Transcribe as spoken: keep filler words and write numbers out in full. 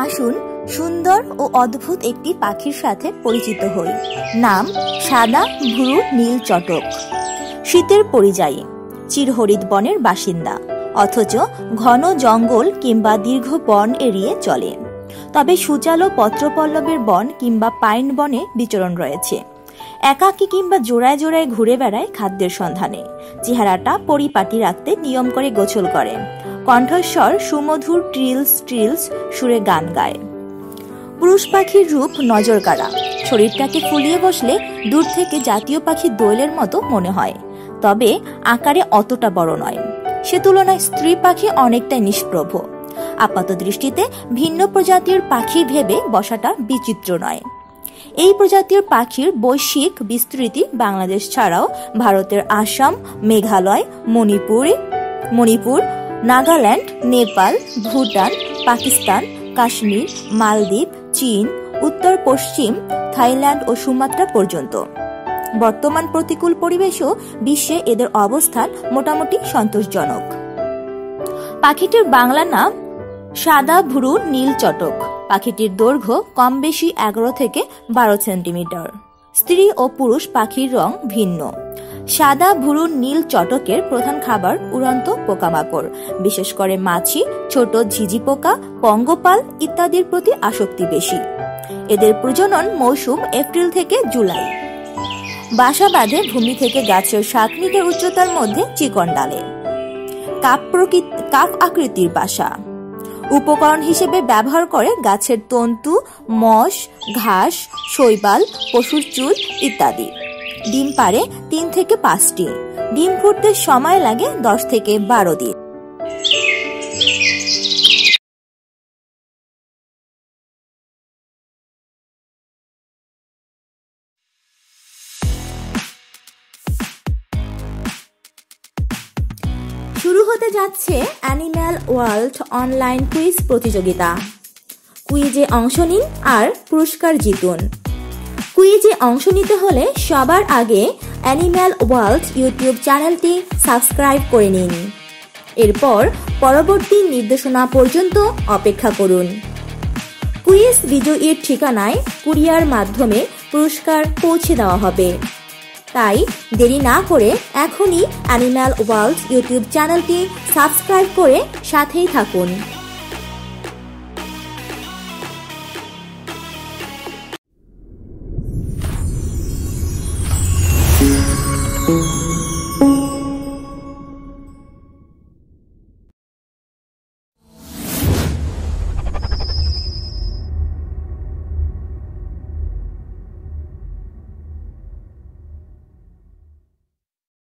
আসুন সুন্দর ও অদ্ভুত একটি পাখির সাথে পরিচিত হই। নাম সাদা ভুরু নীল চটক। শীতের পরিযায়ী, চিরহরিৎ বনের বাসিন্দা, অথচ ঘন জঙ্গল কিংবা দীর্ঘ বন এড়িয়ে চলে। তবে সুচালো পত্রপল্লবের বন কিংবা পাইন বনে বিচরণ রয়েছে। একাকী কিংবা জোড়ায় জোড়ায় ঘুরে বেড়ায় খাদ্যের সন্ধানে। চেহারাটা পরিপাটি রাখতে নিয়ম করে গোসল করে। কণ্ঠস্বর সুমধুর ট্রিলস ট্রিলস সুরে গান গায়। পুরুষ পাখির রূপ নজর কাড়া। শরীরটাকে ফুলিয়ে বসলে দূর থেকে জাতীয় পাখি দোয়েলের মতো মনে হয়, তবে আকারে অতটা বড় নয়। সে তুলনায় স্ত্রী পাখি অনেকটাই নিষ্প্রভ। আপাত দৃষ্টিতে ভিন্ন প্রজাতির পাখি ভেবে বসাটা বিচিত্র নয়। এই প্রজাতির পাখির বৈশ্বিক বিস্তৃতি বাংলাদেশ ছাড়াও ভারতের আসাম, মেঘালয়, মণিপুর মণিপুর নাগাল্যান্ড, নেপাল, ভুটান, পাকিস্তান, কাশ্মীর, মালদ্বীপ, চীন, উত্তর পশ্চিম থাইল্যান্ড ও সুমাত্রা পর্যন্ত। বর্তমান প্রতিকূল পরিবেশও বিশ্বে এদের অবস্থান মোটামুটি সন্তোষজনক। পাখিটির বাংলা নাম সাদা ভুরু নীল চটক। পাখিটির দৈর্ঘ্য কম বেশি এগারো থেকে বারো সেন্টিমিটার। স্ত্রী ও পুরুষ পাখির রং ভিন্ন। সাদা ভুরু নীল চটকের প্রধান খাবার উড়ন্ত পোকামাকড়, বিশেষ করে মাছি, ছোট ঝিঝি পোকা, পঙ্গপাল ইত্যাদির প্রতি আসক্তি বেশি। এদের প্রজনন মৌসুম এপ্রিল থেকে জুলাই। বাসা বাঁধে ভূমি থেকে গাছের সাত মিটার উচ্চতার মধ্যে চিকন ডালে। কাপ প্রকৃতি কাপ আকৃতির বাসা। উপকরণ হিসেবে ব্যবহার করে গাছের তন্তু, মশ, ঘাস, শৈবাল, পশুর চুল ইত্যাদি। ডিম পাড়ে তিন থেকে পাঁচটি। ডিম ফুটতে সময় লাগে দশ থেকে বারো দিন। শুরু হতে যাচ্ছে অ্যানিম্যাল ওয়ার্ল্ড অনলাইন কুইজ প্রতিযোগিতা। কুইজে অংশ নিন আর পুরস্কার জিতুন। কুইজে অংশ নিতে হলে সবার আগে অ্যানিম্যাল ওয়ার্ল্ড ইউটিউব চ্যানেলটি সাবস্ক্রাইব করে নিন। এরপর পরবর্তী নির্দেশনা পর্যন্ত অপেক্ষা করুন। কুইজ বিজয়ীর ঠিকানায় কুরিয়ার মাধ্যমে পুরস্কার পৌঁছে দেওয়া হবে। তাই দেরি না করে এখনই অ্যানিম্যাল ওয়ার্ল্ড ইউটিউব চ্যানেলটি সাবস্ক্রাইব করে সাথেই থাকুন। Thank you.